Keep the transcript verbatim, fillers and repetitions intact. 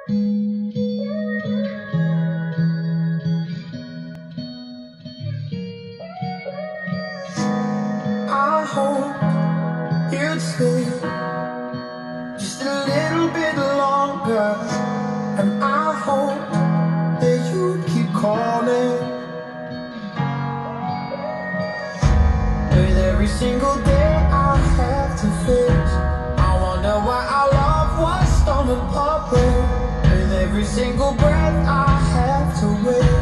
I hope you'd stay just a little bit longer, and I hope that you'd keep calling. With every single day I have to face, I wonder why our love was torn apart. With every single breath I have to wait,